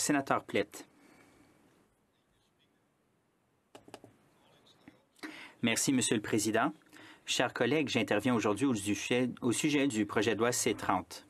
Sénateur Plitt. Merci, Monsieur le Président. Chers collègues, j'interviens aujourd'hui au sujet du projet de loi C-30.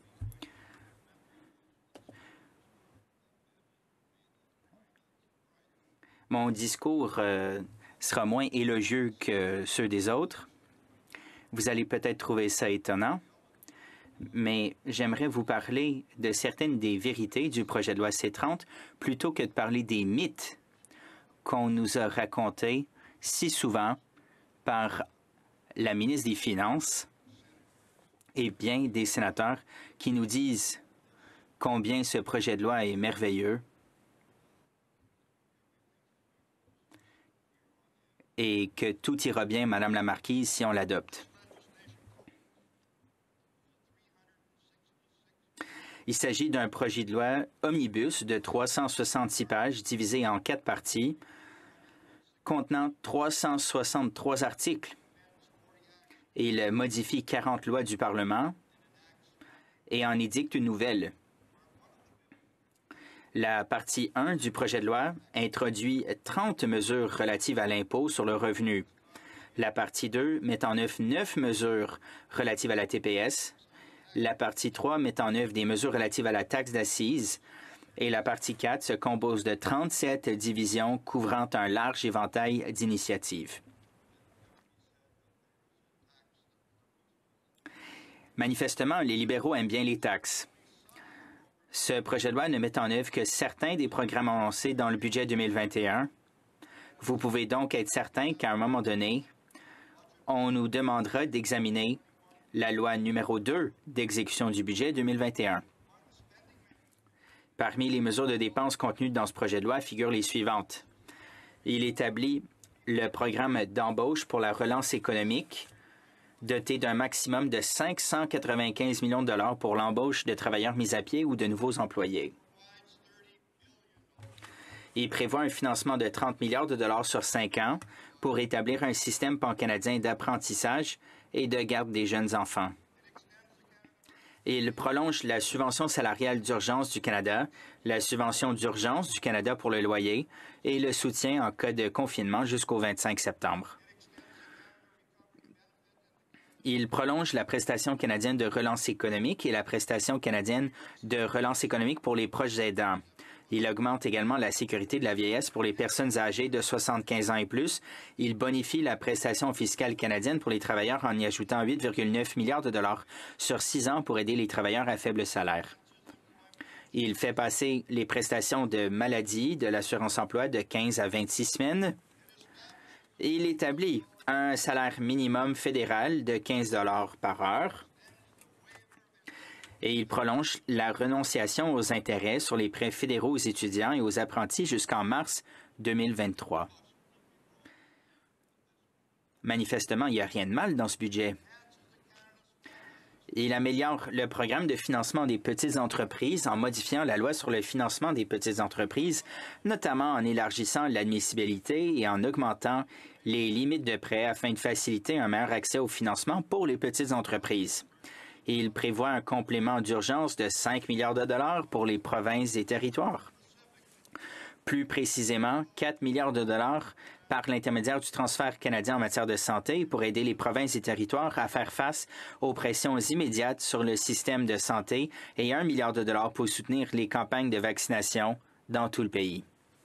Mon discours sera moins élogieux que ceux des autres. Vous allez peut-être trouver ça étonnant, mais j'aimerais vous parler de certaines des vérités du projet de loi C-30 plutôt que de parler des mythes qu'on nous a racontés si souvent par la ministre des Finances et bien des sénateurs qui nous disent combien ce projet de loi est merveilleux et que tout ira bien, Madame la Marquise, si on l'adopte. Il s'agit d'un projet de loi omnibus de 366 pages divisé en 4 parties, contenant 363 articles. Il modifie 40 lois du Parlement et en édicte une nouvelle. La partie 1 du projet de loi introduit 30 mesures relatives à l'impôt sur le revenu. La partie 2 met en œuvre 9 mesures relatives à la TPS. La partie 3 met en œuvre des mesures relatives à la taxe d'assises. Et la partie 4 se compose de 37 divisions couvrant un large éventail d'initiatives. Manifestement, les libéraux aiment bien les taxes. Ce projet de loi ne met en œuvre que certains des programmes annoncés dans le budget 2021. Vous pouvez donc être certain qu'à un moment donné, on nous demandera d'examiner la loi numéro 2 d'exécution du budget 2021. Parmi les mesures de dépenses contenues dans ce projet de loi figurent les suivantes. Il établit le programme d'embauche pour la relance économique, doté d'un maximum de 595 millions de dollars pour l'embauche de travailleurs mis à pied ou de nouveaux employés. Il prévoit un financement de 30 milliards de dollars sur 5 ans pour établir un système pan-canadien d'apprentissage et de garde des jeunes enfants. Il prolonge la subvention salariale d'urgence du Canada, la subvention d'urgence du Canada pour le loyer et le soutien en cas de confinement jusqu'au 25 septembre. Il prolonge la prestation canadienne de relance économique et la prestation canadienne de relance économique pour les proches aidants. Il augmente également la sécurité de la vieillesse pour les personnes âgées de 75 ans et plus. Il bonifie la prestation fiscale canadienne pour les travailleurs en y ajoutant 8,9 milliards de dollars sur 6 ans pour aider les travailleurs à faible salaire. Il fait passer les prestations de maladie de l'assurance-emploi de 15 à 26 semaines. Et il établit un salaire minimum fédéral de 15 $ par heure. Et il prolonge la renonciation aux intérêts sur les prêts fédéraux aux étudiants et aux apprentis jusqu'en mars 2023. Manifestement, il n'y a rien de mal dans ce budget. Il améliore le programme de financement des petites entreprises en modifiant la loi sur le financement des petites entreprises, notamment en élargissant l'admissibilité et en augmentant les limites de prêts afin de faciliter un meilleur accès au financement pour les petites entreprises. Il prévoit un complément d'urgence de 5 milliards de dollars pour les provinces et territoires. Plus précisément, 4 milliards de dollars par l'intermédiaire du transfert canadien en matière de santé pour aider les provinces et territoires à faire face aux pressions immédiates sur le système de santé et 1 milliard de dollars pour soutenir les campagnes de vaccination dans tout le pays.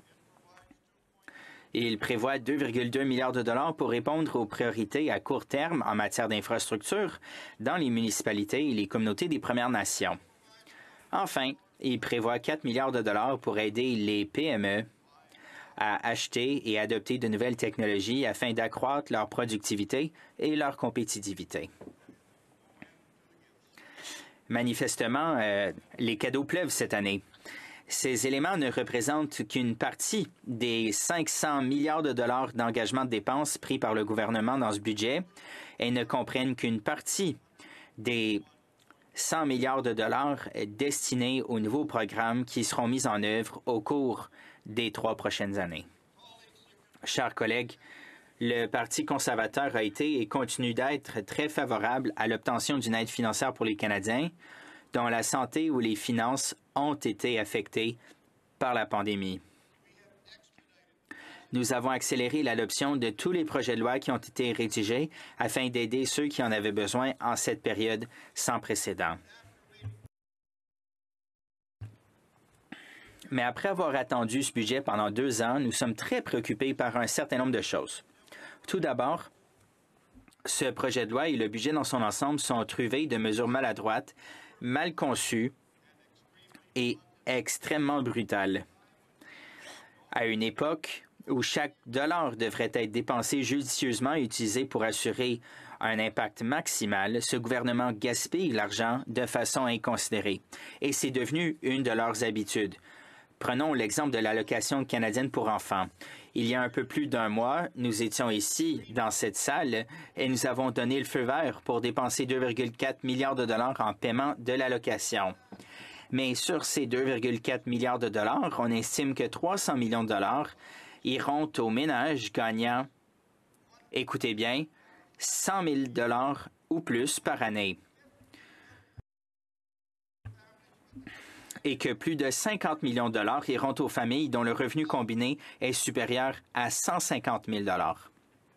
Il prévoit 2,2 milliards de dollars pour répondre aux priorités à court terme en matière d'infrastructures dans les municipalités et les communautés des Premières Nations. Enfin, il prévoit 4 milliards de dollars pour aider les PME à acheter et adopter de nouvelles technologies afin d'accroître leur productivité et leur compétitivité. Manifestement, les cadeaux pleuvent cette année. Ces éléments ne représentent qu'une partie des 500 milliards de dollars d'engagement de dépenses pris par le gouvernement dans ce budget et ne comprennent qu'une partie des 100 milliards de dollars destinés aux nouveaux programmes qui seront mis en œuvre au cours des 3 prochaines années. Chers collègues, le Parti conservateur a été et continue d'être très favorable à l'obtention d'une aide financière pour les Canadiens dont la santé ou les finances ont été affectées par la pandémie. Nous avons accéléré l'adoption de tous les projets de loi qui ont été rédigés afin d'aider ceux qui en avaient besoin en cette période sans précédent. Mais après avoir attendu ce budget pendant 2 ans, nous sommes très préoccupés par un certain nombre de choses. Tout d'abord, ce projet de loi et le budget dans son ensemble sont truvés de mesures maladroites, mal conçues et extrêmement brutales. À une époque où chaque dollar devrait être dépensé judicieusement et utilisé pour assurer un impact maximal, ce gouvernement gaspille l'argent de façon inconsidérée. Et c'est devenu une de leurs habitudes. Prenons l'exemple de l'allocation canadienne pour enfants. Il y a un peu plus d'un mois, nous étions ici, dans cette salle, et nous avons donné le feu vert pour dépenser 2,4 milliards de dollars en paiement de l'allocation. Mais sur ces 2,4 milliards de dollars, on estime que 300 millions de dollars iront aux ménages gagnant, écoutez bien, 100 000 dollars ou plus par année. Et que plus de 50 millions de dollars iront aux familles dont le revenu combiné est supérieur à 150 000 dollars.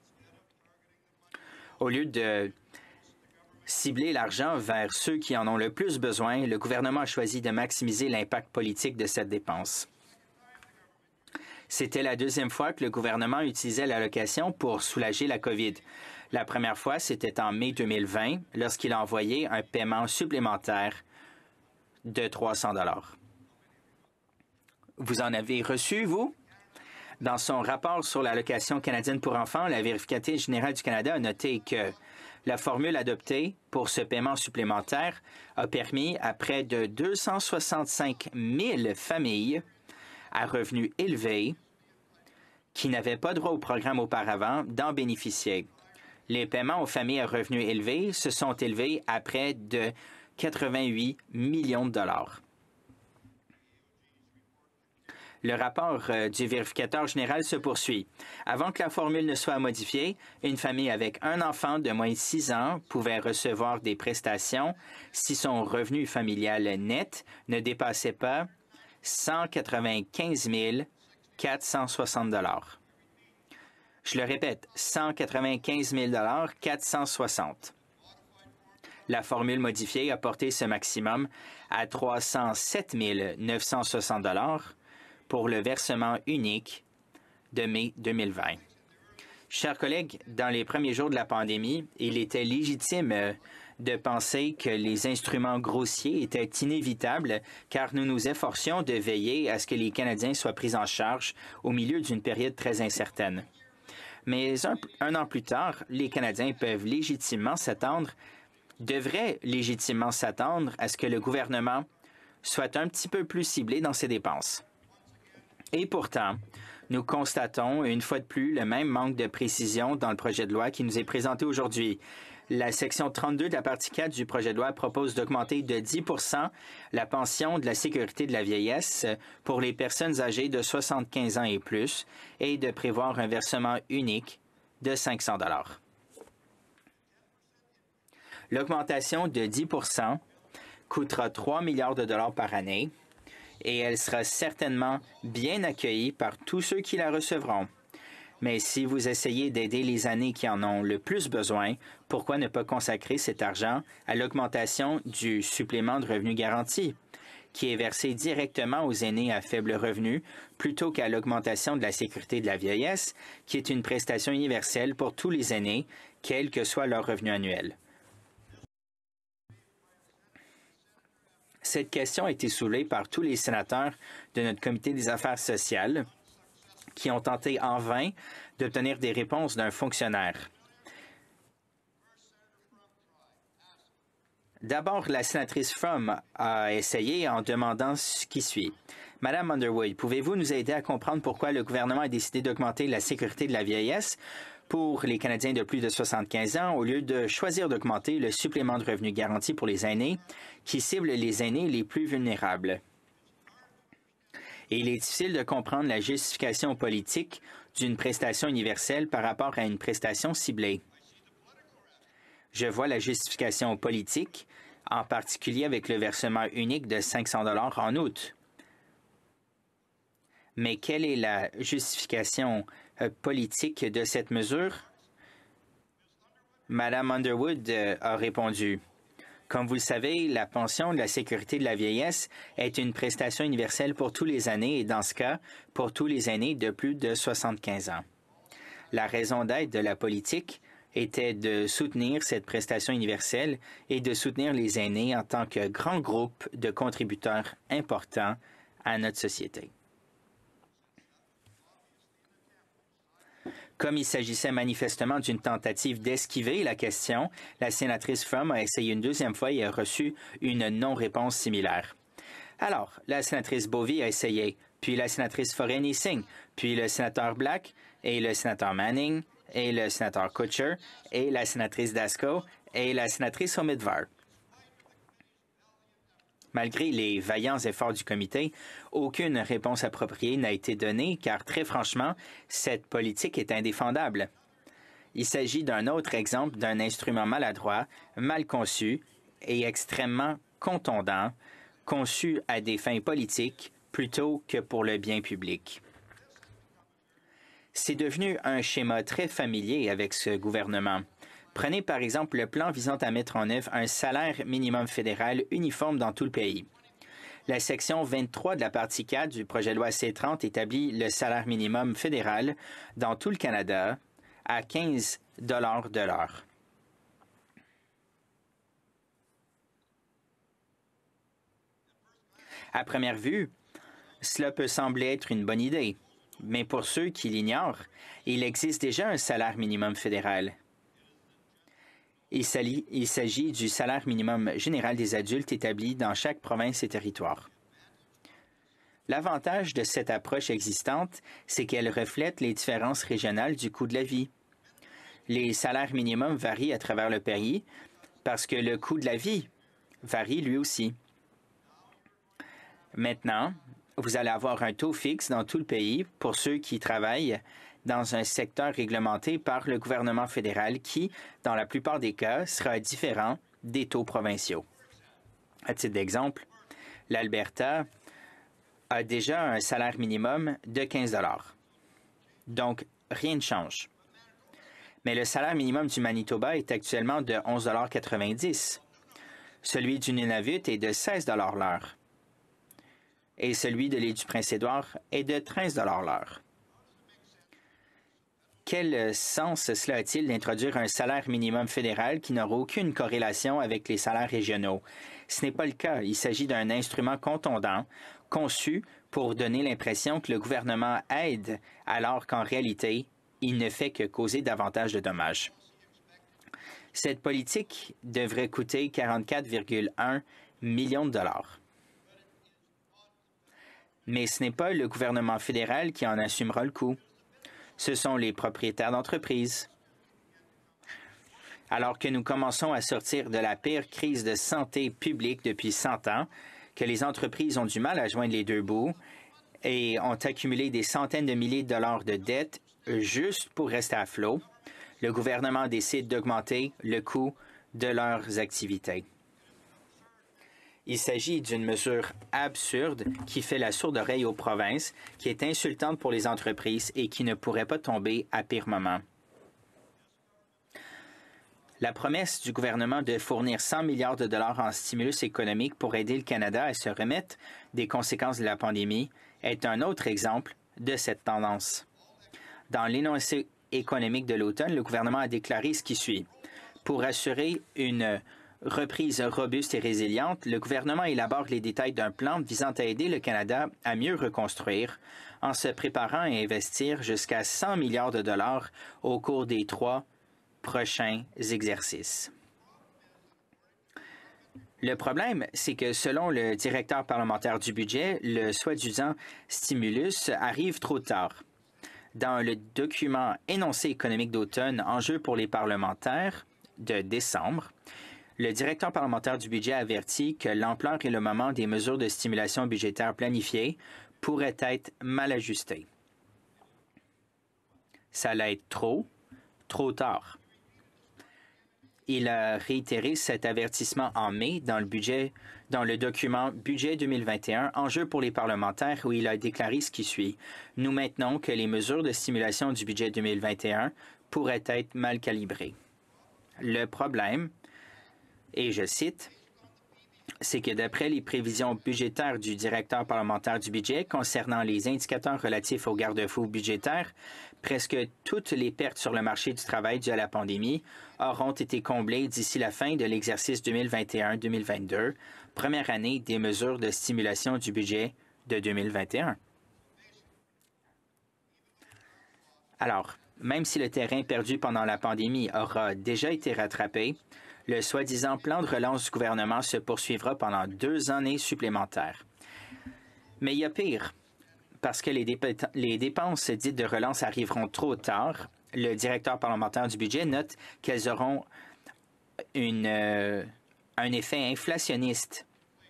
Au lieu de cibler l'argent vers ceux qui en ont le plus besoin, le gouvernement a choisi de maximiser l'impact politique de cette dépense. C'était la deuxième fois que le gouvernement utilisait l'allocation pour soulager la COVID. La première fois, c'était en mai 2020, lorsqu'il a envoyé un paiement supplémentaire de 300 dollars. Vous en avez reçu, vous? Dans son rapport sur l'allocation canadienne pour enfants, la vérificatrice générale du Canada a noté que la formule adoptée pour ce paiement supplémentaire a permis à près de 265 000 familles à revenus élevés qui n'avaient pas droit au programme auparavant d'en bénéficier. Les paiements aux familles à revenus élevés se sont élevés à près de 88 millions de dollars. Le rapport du vérificateur général se poursuit. Avant que la formule ne soit modifiée, une famille avec un enfant de moins de 6 ans pouvait recevoir des prestations si son revenu familial net ne dépassait pas 195 460 dollars. Je le répète, 195 000 460. La formule modifiée a porté ce maximum à 307 960 dollars pour le versement unique de mai 2020. Chers collègues, dans les premiers jours de la pandémie, il était légitime de penser que les instruments grossiers étaient inévitables car nous nous efforcions de veiller à ce que les Canadiens soient pris en charge au milieu d'une période très incertaine. Mais un an plus tard, les Canadiens devraient légitimement s'attendre à ce que le gouvernement soit un petit peu plus ciblé dans ses dépenses. Et pourtant, nous constatons une fois de plus le même manque de précision dans le projet de loi qui nous est présenté aujourd'hui. La section 32 de la partie 4 du projet de loi propose d'augmenter de 10 la pension de la sécurité de la vieillesse pour les personnes âgées de 75 ans et plus et de prévoir un versement unique de 500 dollars. L'augmentation de 10 coûtera 3 milliards de dollars par année et elle sera certainement bien accueillie par tous ceux qui la recevront. Mais si vous essayez d'aider les années qui en ont le plus besoin, pourquoi ne pas consacrer cet argent à l'augmentation du supplément de revenu garanti, qui est versé directement aux aînés à faible revenu, plutôt qu'à l'augmentation de la sécurité de la vieillesse, qui est une prestation universelle pour tous les aînés, quel que soit leur revenu annuel. Cette question a été soulevée par tous les sénateurs de notre comité des affaires sociales qui ont tenté en vain d'obtenir des réponses d'un fonctionnaire. D'abord, la sénatrice Fromm a essayé en demandant ce qui suit. Madame Underwood, pouvez-vous nous aider à comprendre pourquoi le gouvernement a décidé d'augmenter la sécurité de la vieillesse pour les Canadiens de plus de 75 ans au lieu de choisir d'augmenter le supplément de revenu garanti pour les aînés qui cible les aînés les plus vulnérables? Et il est difficile de comprendre la justification politique d'une prestation universelle par rapport à une prestation ciblée. Je vois la justification politique, en particulier avec le versement unique de 500 dollars en août. Mais quelle est la justification politique de cette mesure? Madame Underwood a répondu. Comme vous le savez, la pension de la sécurité de la vieillesse est une prestation universelle pour tous les aînés et dans ce cas, pour tous les aînés de plus de 75 ans. La raison d'être de la politique était de soutenir cette prestation universelle et de soutenir les aînés en tant que grand groupe de contributeurs importants à notre société. Comme il s'agissait manifestement d'une tentative d'esquiver la question, la sénatrice Fromm a essayé une deuxième fois et a reçu une non-réponse similaire. Alors, la sénatrice Bovey a essayé, puis la sénatrice Foreign-Singh, puis le sénateur Black, et le sénateur Manning, et le sénateur Kutcher, et la sénatrice Dasko, et la sénatrice Omidvar. Malgré les vaillants efforts du comité, aucune réponse appropriée n'a été donnée car, très franchement, cette politique est indéfendable. Il s'agit d'un autre exemple d'un instrument maladroit, mal conçu et extrêmement contondant, conçu à des fins politiques plutôt que pour le bien public. C'est devenu un schéma très familier avec ce gouvernement. Prenez par exemple le plan visant à mettre en œuvre un salaire minimum fédéral uniforme dans tout le pays. La section 23 de la partie 4 du projet de loi C-30 établit le salaire minimum fédéral dans tout le Canada à 15 $ de l'heure. À première vue, cela peut sembler être une bonne idée, mais pour ceux qui l'ignorent, il existe déjà un salaire minimum fédéral. Il s'agit du salaire minimum général des adultes établi dans chaque province et territoire. L'avantage de cette approche existante, c'est qu'elle reflète les différences régionales du coût de la vie. Les salaires minimums varient à travers le pays parce que le coût de la vie varie lui aussi. Maintenant, vous allez avoir un taux fixe dans tout le pays pour ceux qui travaillent dans un secteur réglementé par le gouvernement fédéral qui, dans la plupart des cas, sera différent des taux provinciaux. À titre d'exemple, l'Alberta a déjà un salaire minimum de 15 $. Donc, rien ne change. Mais le salaire minimum du Manitoba est actuellement de 11,90 $. Celui du Nunavut est de 16 $ l'heure. Et celui de l'île du Prince-Édouard est de 13 $ l'heure. Quel sens cela a-t-il d'introduire un salaire minimum fédéral qui n'aura aucune corrélation avec les salaires régionaux? Ce n'est pas le cas. Il s'agit d'un instrument contondant, conçu pour donner l'impression que le gouvernement aide, alors qu'en réalité, il ne fait que causer davantage de dommages. Cette politique devrait coûter 44,1 millions de dollars. Mais ce n'est pas le gouvernement fédéral qui en assumera le coût. Ce sont les propriétaires d'entreprises. Alors que nous commençons à sortir de la pire crise de santé publique depuis 100 ans, que les entreprises ont du mal à joindre les deux bouts et ont accumulé des centaines de milliers de dollars de dettes juste pour rester à flot, le gouvernement décide d'augmenter le coût de leurs activités. Il s'agit d'une mesure absurde qui fait la sourde oreille aux provinces, qui est insultante pour les entreprises et qui ne pourrait pas tomber à pire moment. La promesse du gouvernement de fournir 100 milliards de dollars en stimulus économique pour aider le Canada à se remettre des conséquences de la pandémie est un autre exemple de cette tendance. Dans l'énoncé économique de l'automne, le gouvernement a déclaré ce qui suit. Pour assurer une reprise robuste et résiliente, le gouvernement élabore les détails d'un plan visant à aider le Canada à mieux reconstruire en se préparant à investir jusqu'à 100 milliards de dollars au cours des 3 prochains exercices. Le problème, c'est que selon le directeur parlementaire du budget, le soi-disant stimulus arrive trop tard. Dans le document énoncé économique d'automne, enjeu pour les parlementaires de décembre, le directeur parlementaire du budget avertit que l'ampleur et le moment des mesures de stimulation budgétaire planifiées pourraient être mal ajustées. Ça allait être trop tard. Il a réitéré cet avertissement en mai dans le budget dans le document Budget 2021, enjeux pour les parlementaires, où il a déclaré ce qui suit. Nous maintenons que les mesures de stimulation du budget 2021 pourraient être mal calibrées. Le problème, et je cite, c'est que d'après les prévisions budgétaires du directeur parlementaire du budget concernant les indicateurs relatifs aux garde-fous budgétaires, presque toutes les pertes sur le marché du travail dues à la pandémie auront été comblées d'ici la fin de l'exercice 2021-2022, première année des mesures de stimulation du budget de 2021. Alors, même si le terrain perdu pendant la pandémie aura déjà été rattrapé, le soi-disant plan de relance du gouvernement se poursuivra pendant 2 années supplémentaires. Mais il y a pire. Parce que les dépenses dites de relance arriveront trop tard, le directeur parlementaire du budget note qu'elles auront un effet inflationniste.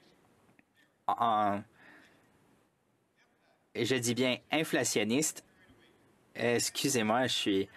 Je dis bien inflationniste. Excusez-moi, je suis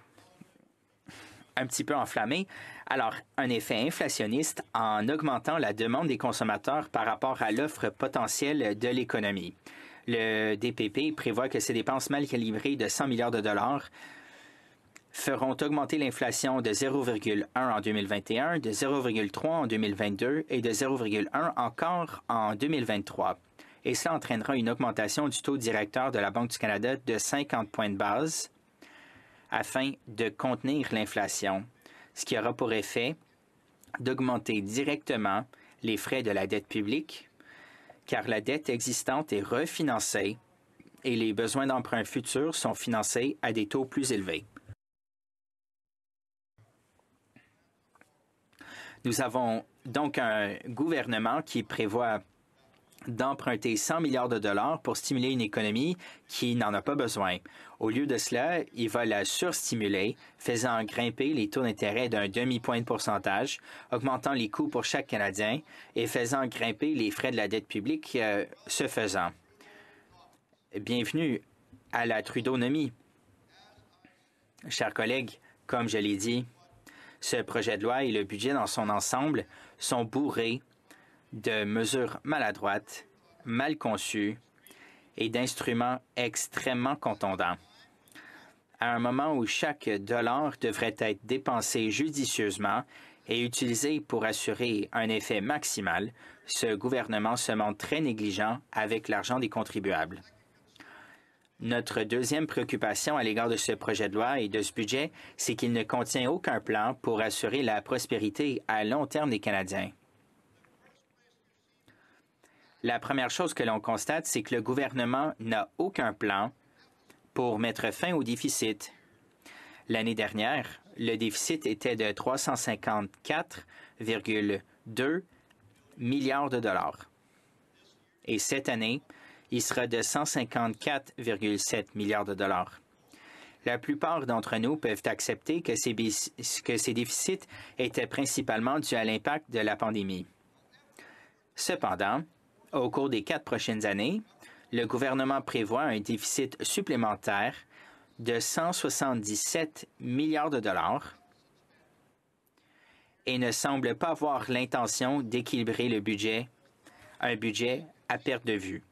un petit peu enflammé. Alors, un effet inflationniste en augmentant la demande des consommateurs par rapport à l'offre potentielle de l'économie. Le DPP prévoit que ces dépenses mal calibrées de 100 milliards de dollars feront augmenter l'inflation de 0,1 en 2021, de 0,3 en 2022 et de 0,1 encore en 2023. Et cela entraînera une augmentation du taux directeur de la Banque du Canada de 50 points de base afin de contenir l'inflation, ce qui aura pour effet d'augmenter directement les frais de la dette publique, car la dette existante est refinancée et les besoins d'emprunt futurs sont financés à des taux plus élevés. Nous avons donc un gouvernement qui prévoit d'emprunter 100 milliards de dollars pour stimuler une économie qui n'en a pas besoin. Au lieu de cela, il va la surstimuler, faisant grimper les taux d'intérêt d'un demi-point de pourcentage, augmentant les coûts pour chaque Canadien et faisant grimper les frais de la dette publique ce faisant. Bienvenue à la Trudeaunomie. Chers collègues, comme je l'ai dit, ce projet de loi et le budget dans son ensemble sont bourrés de mesures maladroites, mal conçues et d'instruments extrêmement contondants. À un moment où chaque dollar devrait être dépensé judicieusement et utilisé pour assurer un effet maximal, ce gouvernement se montre très négligent avec l'argent des contribuables. Notre deuxième préoccupation à l'égard de ce projet de loi et de ce budget, c'est qu'il ne contient aucun plan pour assurer la prospérité à long terme des Canadiens. La première chose que l'on constate, c'est que le gouvernement n'a aucun plan pour mettre fin au déficit. L'année dernière, le déficit était de 354,2 milliards de dollars. Et cette année, il sera de 154,7 milliards de dollars. La plupart d'entre nous peuvent accepter que ces déficits étaient principalement dus à l'impact de la pandémie. Cependant, au cours des 4 prochaines années, le gouvernement prévoit un déficit supplémentaire de 177 milliards de dollars et ne semble pas avoir l'intention d'équilibrer le budget, un budget à perte de vue.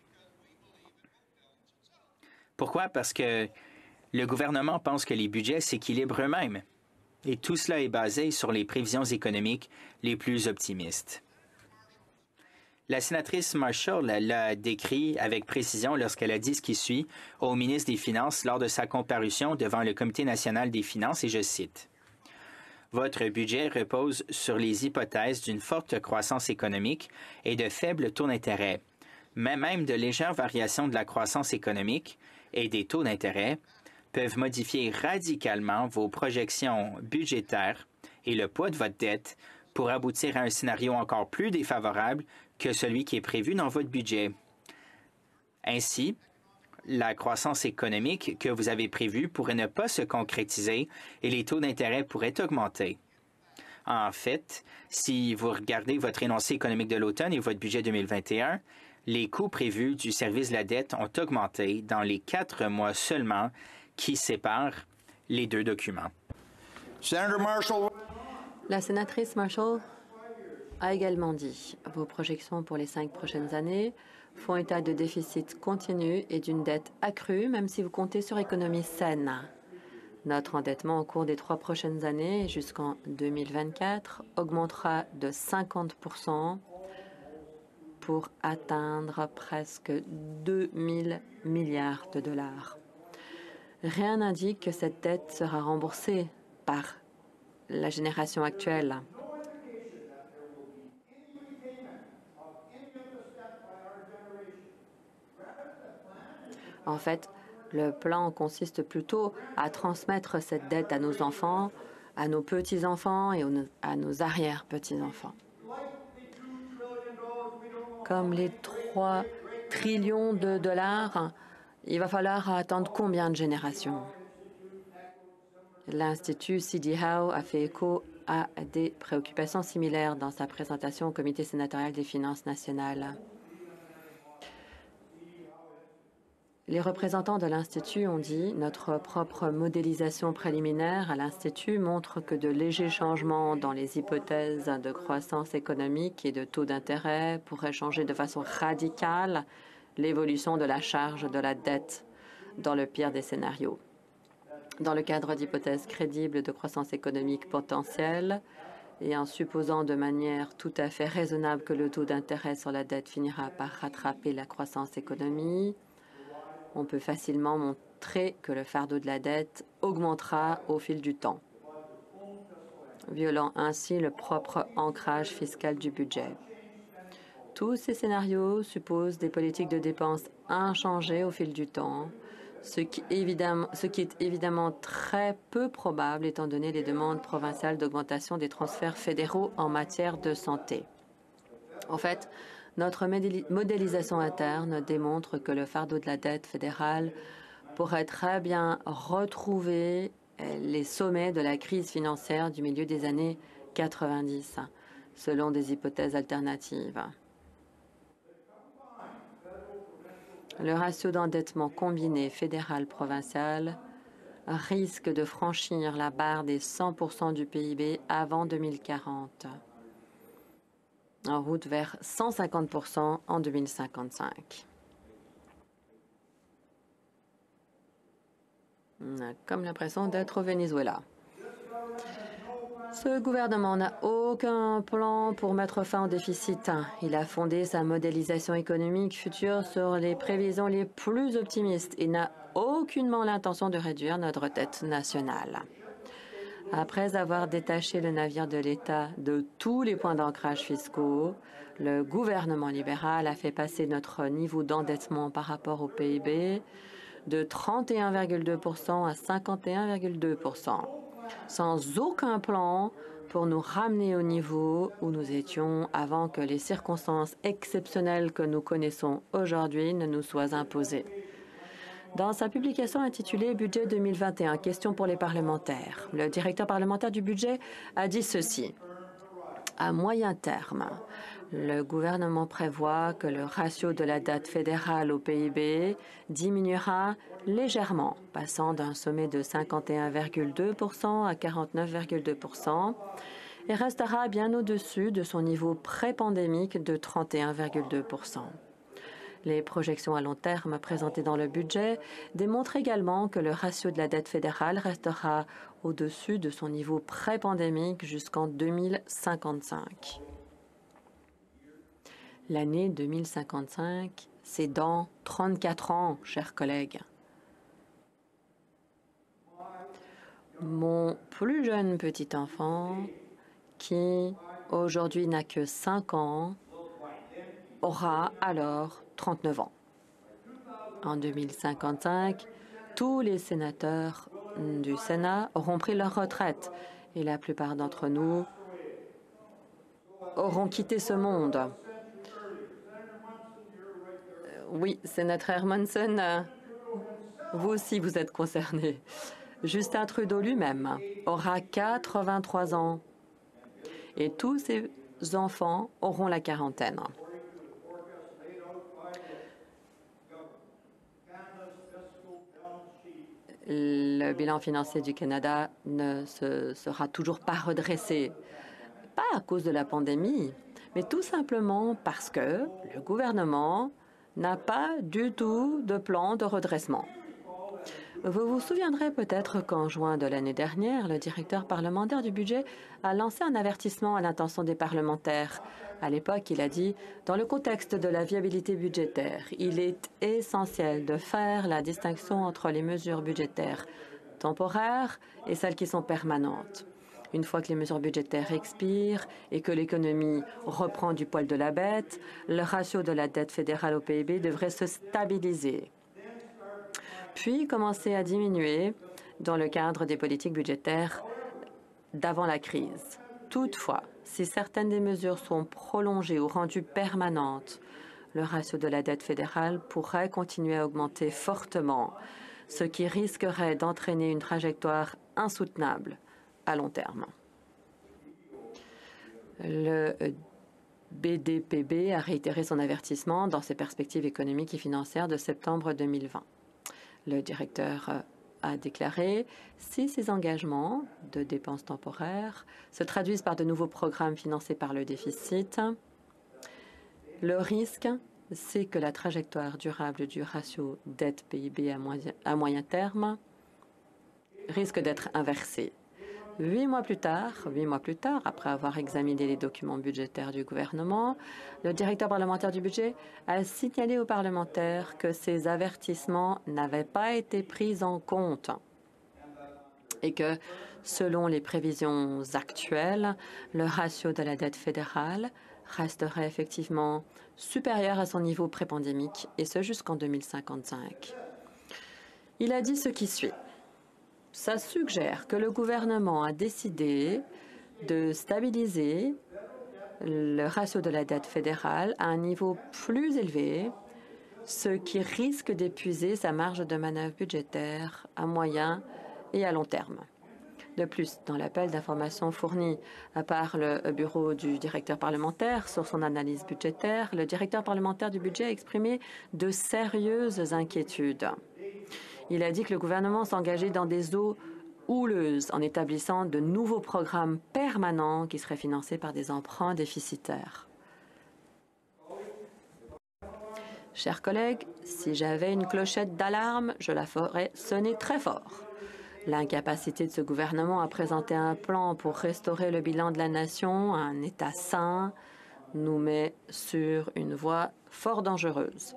Pourquoi? Parce que le gouvernement pense que les budgets s'équilibrent eux-mêmes. Et tout cela est basé sur les prévisions économiques les plus optimistes. La sénatrice Marshall l'a décrit avec précision lorsqu'elle a dit ce qui suit au ministre des Finances lors de sa comparution devant le Comité national des finances, et je cite. « Votre budget repose sur les hypothèses d'une forte croissance économique et de faibles taux d'intérêt, mais même de légères variations de la croissance économique et des taux d'intérêt peuvent modifier radicalement vos projections budgétaires et le poids de votre dette pour aboutir à un scénario encore plus défavorable que celui qui est prévu dans votre budget. Ainsi, la croissance économique que vous avez prévue pourrait ne pas se concrétiser et les taux d'intérêt pourraient augmenter. En fait, si vous regardez votre énoncé économique de l'automne et votre budget 2021, les coûts prévus du service de la dette ont augmenté dans les 4 mois seulement qui séparent les deux documents. Senator Marshall. La sénatrice Marshall. a également dit « Vos projections pour les 5 prochaines années font état de déficit continu et d'une dette accrue, même si vous comptez sur économie saine. Notre endettement au cours des 3 prochaines années jusqu'en 2024 augmentera de 50% pour atteindre presque 2 000 milliards de dollars. Rien n'indique que cette dette sera remboursée par la génération actuelle. En fait, le plan consiste plutôt à transmettre cette dette à nos enfants, à nos petits-enfants et à nos arrière-petits-enfants. Comme les 3 trillions de dollars, il va falloir attendre combien de générations? L'Institut C.D. Howe a fait écho à des préoccupations similaires dans sa présentation au Comité sénatorial des finances nationales. Les représentants de l'Institut ont dit « Notre propre modélisation préliminaire à l'Institut montre que de légers changements dans les hypothèses de croissance économique et de taux d'intérêt pourraient changer de façon radicale l'évolution de la charge de la dette dans le pire des scénarios. Dans le cadre d'hypothèses crédibles de croissance économique potentielle et en supposant de manière tout à fait raisonnable que le taux d'intérêt sur la dette finira par rattraper la croissance économique, on peut facilement montrer que le fardeau de la dette augmentera au fil du temps, violant ainsi le propre ancrage fiscal du budget. Tous ces scénarios supposent des politiques de dépenses inchangées au fil du temps, ce qui est évidemment très peu probable étant donné les demandes provinciales d'augmentation des transferts fédéraux en matière de santé. En fait, notre modélisation interne démontre que le fardeau de la dette fédérale pourrait très bien retrouver les sommets de la crise financière du milieu des années 90, selon des hypothèses alternatives. Le ratio d'endettement combiné fédéral-provincial risque de franchir la barre des 100% du PIB avant 2040, en route vers 150% en 2055. On a comme l'impression d'être au Venezuela. Ce gouvernement n'a aucun plan pour mettre fin au déficit. Il a fondé sa modélisation économique future sur les prévisions les plus optimistes et n'a aucunement l'intention de réduire notre dette nationale. Après avoir détaché le navire de l'État de tous les points d'ancrage fiscaux, le gouvernement libéral a fait passer notre niveau d'endettement par rapport au PIB de 31,2% à 51,2%, sans aucun plan pour nous ramener au niveau où nous étions avant que les circonstances exceptionnelles que nous connaissons aujourd'hui ne nous soient imposées. Dans sa publication intitulée « Budget 2021, questions pour les parlementaires », le directeur parlementaire du budget a dit ceci. À moyen terme, le gouvernement prévoit que le ratio de la dette fédérale au PIB diminuera légèrement, passant d'un sommet de 51,2% à 49,2% et restera bien au-dessus de son niveau pré-pandémique de 31,2%. Les projections à long terme présentées dans le budget démontrent également que le ratio de la dette fédérale restera au-dessus de son niveau pré-pandémique jusqu'en 2055. L'année 2055, c'est dans 34 ans, chers collègues. Mon plus jeune petit enfant, qui aujourd'hui n'a que 5 ans, aura alors 39 ans. En 2055, tous les sénateurs du Sénat auront pris leur retraite et la plupart d'entre nous auront quitté ce monde. Oui, sénateur Hermanson, vous aussi vous êtes concerné. Justin Trudeau lui-même aura 83 ans et tous ses enfants auront la quarantaine. Le bilan financier du Canada ne sera toujours pas redressé, pas à cause de la pandémie, mais tout simplement parce que le gouvernement n'a pas du tout de plan de redressement. Vous vous souviendrez peut-être qu'en juin de l'année dernière, le directeur parlementaire du budget a lancé un avertissement à l'intention des parlementaires. À l'époque, il a dit « Dans le contexte de la viabilité budgétaire, il est essentiel de faire la distinction entre les mesures budgétaires temporaires et celles qui sont permanentes. Une fois que les mesures budgétaires expirent et que l'économie reprend du poil de la bête, le ratio de la dette fédérale au PIB devrait se stabiliser, puis commencer à diminuer dans le cadre des politiques budgétaires d'avant la crise. Toutefois, si certaines des mesures sont prolongées ou rendues permanentes, le ratio de la dette fédérale pourrait continuer à augmenter fortement, ce qui risquerait d'entraîner une trajectoire insoutenable à long terme. Le BDPB a réitéré son avertissement dans ses perspectives économiques et financières de septembre 2020. Le directeur a déclaré « Si ces engagements de dépenses temporaires se traduisent par de nouveaux programmes financés par le déficit, le risque, c'est que la trajectoire durable du ratio dette-PIB à moyen terme risque d'être inversée. » 8 mois plus tard, après avoir examiné les documents budgétaires du gouvernement, le directeur parlementaire du budget a signalé aux parlementaires que ces avertissements n'avaient pas été pris en compte et que, selon les prévisions actuelles, le ratio de la dette fédérale resterait effectivement supérieur à son niveau pré-pandémique, et ce jusqu'en 2055. Il a dit ce qui suit. Ça suggère que le gouvernement a décidé de stabiliser le ratio de la dette fédérale à un niveau plus élevé, ce qui risque d'épuiser sa marge de manœuvre budgétaire à moyen et à long terme. De plus, dans l'appel d'information fourni par le bureau du directeur parlementaire sur son analyse budgétaire, le directeur parlementaire du budget a exprimé de sérieuses inquiétudes. Il a dit que le gouvernement s'engageait dans des eaux houleuses en établissant de nouveaux programmes permanents qui seraient financés par des emprunts déficitaires. Chers collègues, si j'avais une clochette d'alarme, je la ferais sonner très fort. L'incapacité de ce gouvernement à présenter un plan pour restaurer le bilan de la nation à un état sain nous met sur une voie fort dangereuse.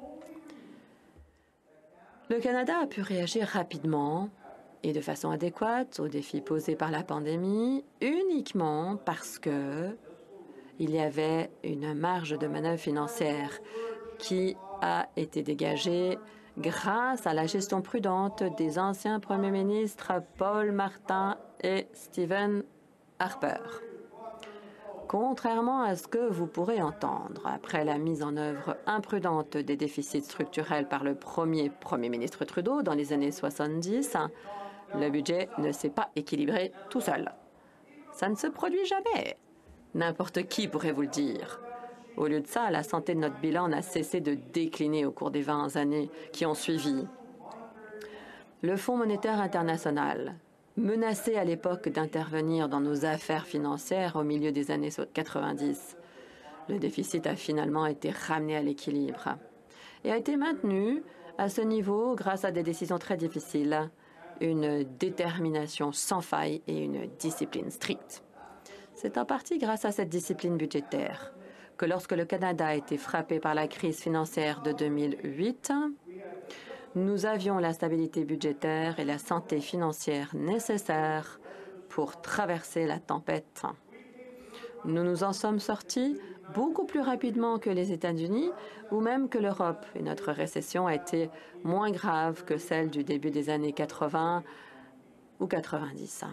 Le Canada a pu réagir rapidement et de façon adéquate aux défis posés par la pandémie uniquement parce que il y avait une marge de manœuvre financière qui a été dégagée grâce à la gestion prudente des anciens premiers ministres Paul Martin et Stephen Harper. Contrairement à ce que vous pourrez entendre, après la mise en œuvre imprudente des déficits structurels par le premier ministre Trudeau dans les années 70, le budget ne s'est pas équilibré tout seul. Ça ne se produit jamais. N'importe qui pourrait vous le dire. Au lieu de ça, la santé de notre bilan n'a cessé de décliner au cours des 20 années qui ont suivi. Le Fonds monétaire international, menacé à l'époque d'intervenir dans nos affaires financières au milieu des années 90. Le déficit a finalement été ramené à l'équilibre et a été maintenu à ce niveau grâce à des décisions très difficiles, une détermination sans faille et une discipline stricte. C'est en partie grâce à cette discipline budgétaire que lorsque le Canada a été frappé par la crise financière de 2008, nous avions la stabilité budgétaire et la santé financière nécessaires pour traverser la tempête. Nous nous en sommes sortis beaucoup plus rapidement que les États-Unis ou même que l'Europe, et notre récession a été moins grave que celle du début des années 80 ou 90.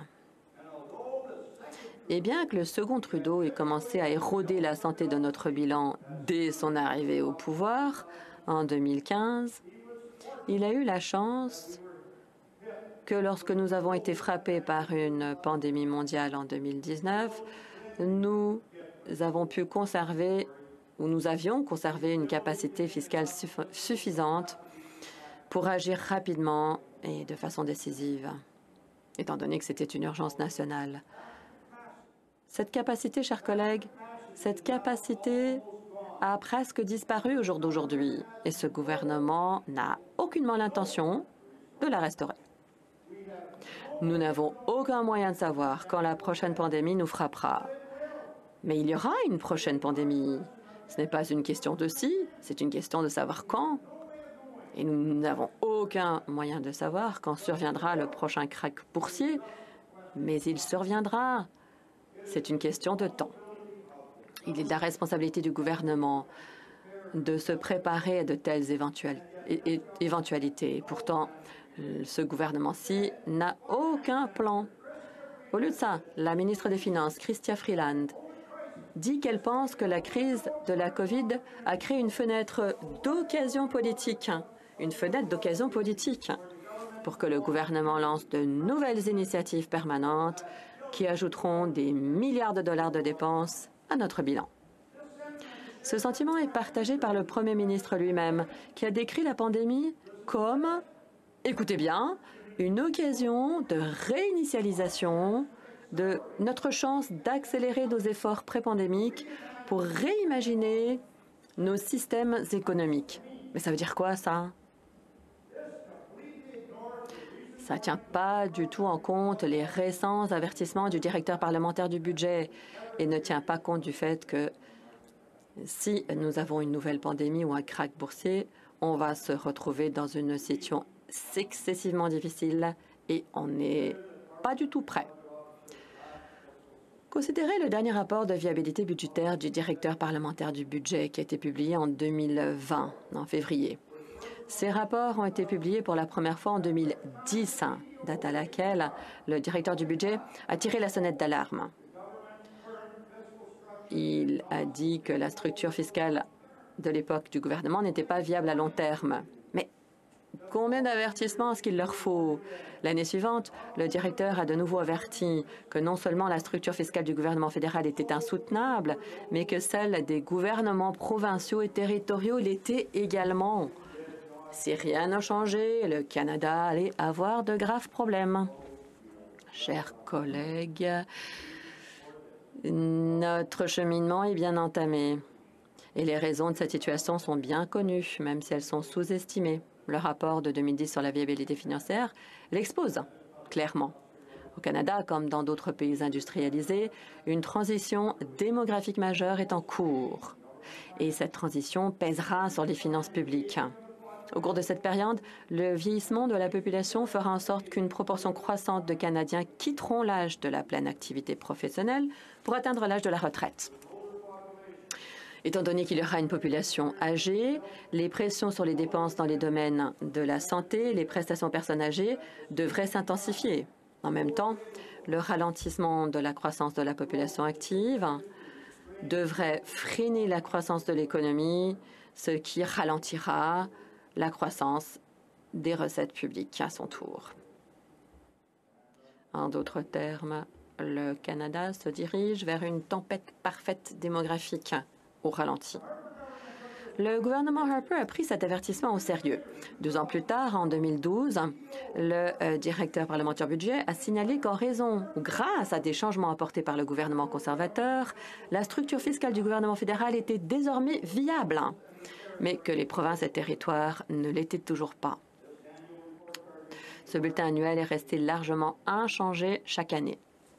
Et bien que le second Trudeau ait commencé à éroder la santé de notre bilan dès son arrivée au pouvoir en 2015, il a eu la chance que lorsque nous avons été frappés par une pandémie mondiale en 2019, nous avions conservé une capacité fiscale suffisante pour agir rapidement et de façon décisive, étant donné que c'était une urgence nationale. Cette capacité, chers collègues, Cette capacité a presque disparu au jour d'aujourd'hui et ce gouvernement n'a aucunement l'intention de la restaurer. Nous n'avons aucun moyen de savoir quand la prochaine pandémie nous frappera. Mais il y aura une prochaine pandémie. Ce n'est pas une question de si, c'est une question de savoir quand. Et nous n'avons aucun moyen de savoir quand surviendra le prochain krach boursier, mais il surviendra. C'est une question de temps. Il est de la responsabilité du gouvernement de se préparer à de telles éventualités. Pourtant, ce gouvernement-ci n'a aucun plan. Au lieu de ça, la ministre des Finances, Chrystia Freeland, dit qu'elle pense que la crise de la COVID a créé une fenêtre d'occasion politique. Une fenêtre d'occasion politique pour que le gouvernement lance de nouvelles initiatives permanentes qui ajouteront des milliards de dollars de dépenses à notre bilan. Ce sentiment est partagé par le Premier ministre lui-même, qui a décrit la pandémie comme, écoutez bien, une occasion de réinitialisation de notre chance d'accélérer nos efforts pré-pandémiques pour réimaginer nos systèmes économiques. Mais ça veut dire quoi, ça? Ça ne tient pas du tout en compte les récents avertissements du directeur parlementaire du budget et ne tient pas compte du fait que si nous avons une nouvelle pandémie ou un krach boursier, on va se retrouver dans une situation excessivement difficile et on n'est pas du tout prêt. Considérez le dernier rapport de viabilité budgétaire du directeur parlementaire du budget qui a été publié en 2020, en février. Ces rapports ont été publiés pour la première fois en 2010, date à laquelle le directeur du budget a tiré la sonnette d'alarme. Il a dit que la structure fiscale de l'époque du gouvernement n'était pas viable à long terme. Mais combien d'avertissements est-ce qu'il leur faut? L'année suivante, le directeur a de nouveau averti que non seulement la structure fiscale du gouvernement fédéral était insoutenable, mais que celle des gouvernements provinciaux et territoriaux l'était également. Si rien n'a changé, le Canada allait avoir de graves problèmes. Chers collègues, notre cheminement est bien entamé. Et les raisons de cette situation sont bien connues, même si elles sont sous-estimées. Le rapport de 2010 sur la viabilité financière l'expose clairement. Au Canada, comme dans d'autres pays industrialisés, une transition démographique majeure est en cours. Et cette transition pèsera sur les finances publiques. Au cours de cette période, le vieillissement de la population fera en sorte qu'une proportion croissante de Canadiens quitteront l'âge de la pleine activité professionnelle pour atteindre l'âge de la retraite. Étant donné qu'il y aura une population âgée, les pressions sur les dépenses dans les domaines de la santé et les prestations aux personnes âgées devraient s'intensifier. En même temps, le ralentissement de la croissance de la population active devrait freiner la croissance de l'économie, ce qui ralentira la croissance des recettes publiques à son tour. En d'autres termes, le Canada se dirige vers une tempête parfaite démographique au ralenti. Le gouvernement Harper a pris cet avertissement au sérieux. 2 ans plus tard, en 2012, le directeur parlementaire budget a signalé qu'en raison ou grâce à des changements apportés par le gouvernement conservateur, la structure fiscale du gouvernement fédéral était désormais viable, mais que les provinces et territoires ne l'étaient toujours pas. Ce bulletin annuel est resté largement inchangé chaque année.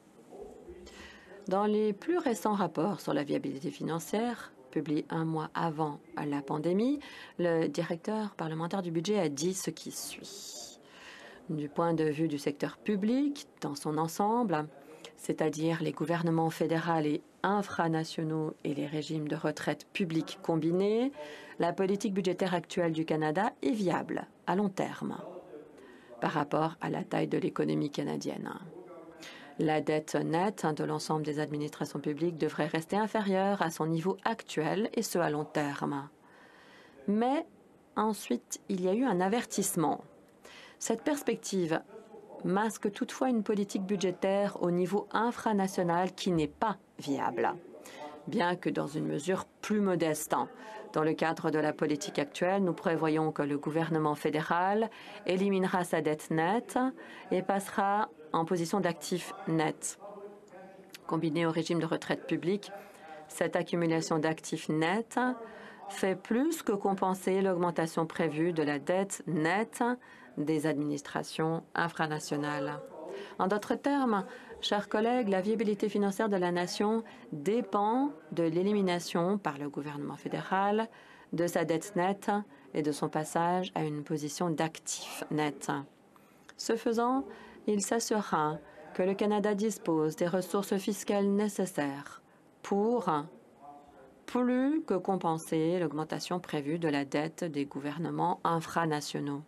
Dans les plus récents rapports sur la viabilité financière, publiés 1 mois avant la pandémie, le directeur parlementaire du budget a dit ce qui suit. Du point de vue du secteur public, dans son ensemble, c'est-à-dire les gouvernements fédéraux et infranationaux et les régimes de retraite publics combinés, la politique budgétaire actuelle du Canada est viable à long terme par rapport à la taille de l'économie canadienne. La dette nette de l'ensemble des administrations publiques devrait rester inférieure à son niveau actuel, et ce à long terme. Mais ensuite, il y a eu un avertissement. Cette perspective masque toutefois une politique budgétaire au niveau infranational qui n'est pas viable, bien que dans une mesure plus modeste. Dans le cadre de la politique actuelle, nous prévoyons que le gouvernement fédéral éliminera sa dette nette et passera en position d'actif net. Combiné au régime de retraite publique, Cette accumulation d'actifs nets fait plus que compenser l'augmentation prévue de la dette nette des administrations infranationales. En d'autres termes, chers collègues, la viabilité financière de la nation dépend de l'élimination par le gouvernement fédéral de sa dette nette et de son passage à une position d'actifs nets. Ce faisant, il s'assurera que le Canada dispose des ressources fiscales nécessaires pour plus que compenser l'augmentation prévue de la dette des gouvernements infranationaux.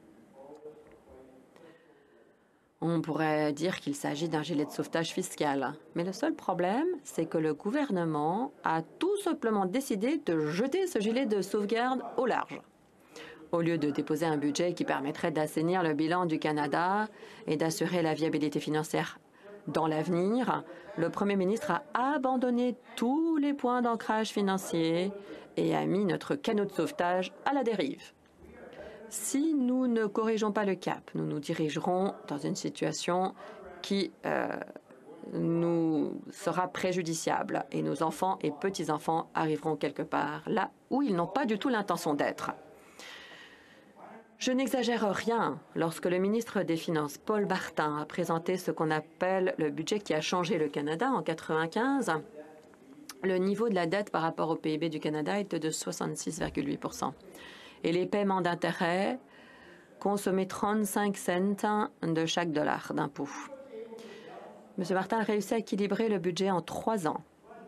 On pourrait dire qu'il s'agit d'un gilet de sauvetage fiscal, mais le seul problème, c'est que le gouvernement a tout simplement décidé de jeter ce gilet de sauvegarde au large. Au lieu de déposer un budget qui permettrait d'assainir le bilan du Canada et d'assurer la viabilité financière dans l'avenir, le premier ministre a abandonné tous les points d'ancrage financier et a mis notre canot de sauvetage à la dérive. Si nous ne corrigeons pas le cap, nous nous dirigerons dans une situation qui nous sera préjudiciable et nos enfants et petits-enfants arriveront quelque part là où ils n'ont pas du tout l'intention d'être. Je n'exagère rien lorsque le ministre des Finances, Paul Barton, a présenté ce qu'on appelle le budget qui a changé le Canada en 1995. Le niveau de la dette par rapport au PIB du Canada était de 66,8 % et les paiements d'intérêt consommaient 35 cents de chaque dollar d'impôt. M. Martin a réussi à équilibrer le budget en 3 ans.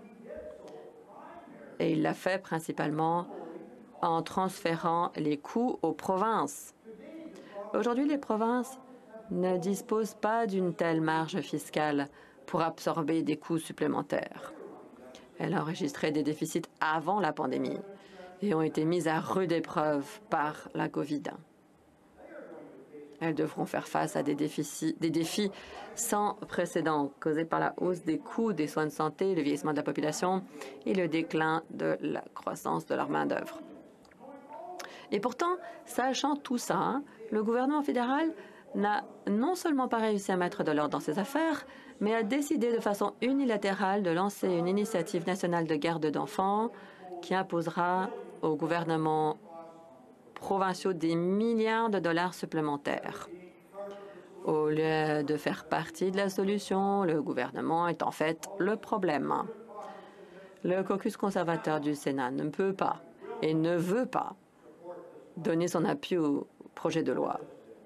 Et il l'a fait principalement en transférant les coûts aux provinces. Aujourd'hui, les provinces ne disposent pas d'une telle marge fiscale pour absorber des coûts supplémentaires. Elles enregistraient des déficits avant la pandémie et ont été mises à rude épreuve par la COVID. Elles devront faire face à des défis sans précédent causés par la hausse des coûts des soins de santé, le vieillissement de la population et le déclin de la croissance de leur main-d'œuvre. Et pourtant, sachant tout ça, le gouvernement fédéral n'a non seulement pas réussi à mettre de l'ordre dans ses affaires, mais a décidé de façon unilatérale de lancer une initiative nationale de garde d'enfants qui imposera aux gouvernements provinciaux des milliards de dollars supplémentaires. Au lieu de faire partie de la solution, le gouvernement est en fait le problème. Le caucus conservateur du Sénat ne peut pas et ne veut pas donner son appui au projet de loi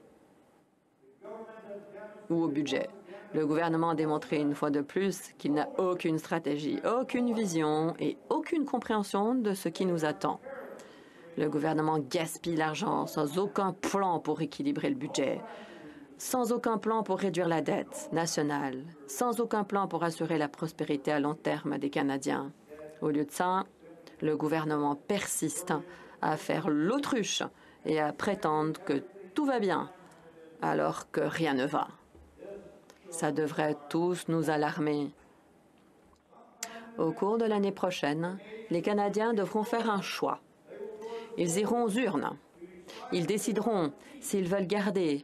ou au budget. Le gouvernement a démontré une fois de plus qu'il n'a aucune stratégie, aucune vision et aucune compréhension de ce qui nous attend. Le gouvernement gaspille l'argent sans aucun plan pour équilibrer le budget, sans aucun plan pour réduire la dette nationale, sans aucun plan pour assurer la prospérité à long terme des Canadiens. Au lieu de ça, le gouvernement persiste à faire l'autruche et à prétendre que tout va bien, alors que rien ne va. Ça devrait tous nous alarmer. Au cours de l'année prochaine, les Canadiens devront faire un choix. Ils iront aux urnes. Ils décideront s'ils veulent garder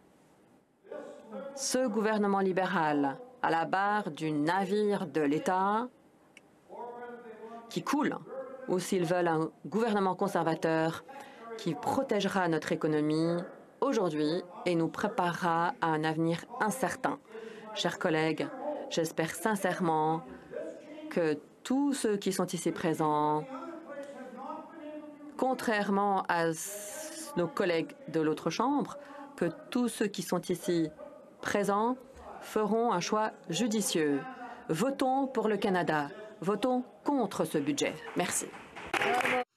ce gouvernement libéral à la barre du navire de l'État qui coule, ou s'ils veulent un gouvernement conservateur qui protégera notre économie aujourd'hui et nous préparera à un avenir incertain. Chers collègues, j'espère sincèrement que tous ceux qui sont ici présents, contrairement à nos collègues de l'autre chambre, que tous ceux qui sont ici présents feront un choix judicieux. Votons pour le Canada. Votons contre ce budget. Merci.